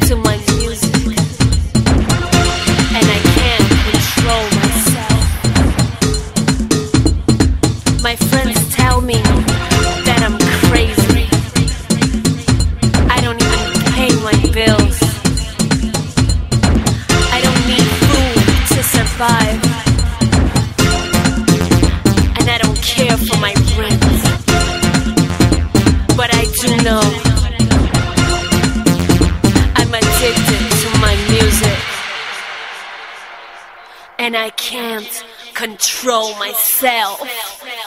to my music, and I can't control myself. My friends tell me that I'm crazy. I don't even pay my bills. I don't need food to survive, and I don't care for my rent. But I do know I'm addicted to my music, and I can't control myself.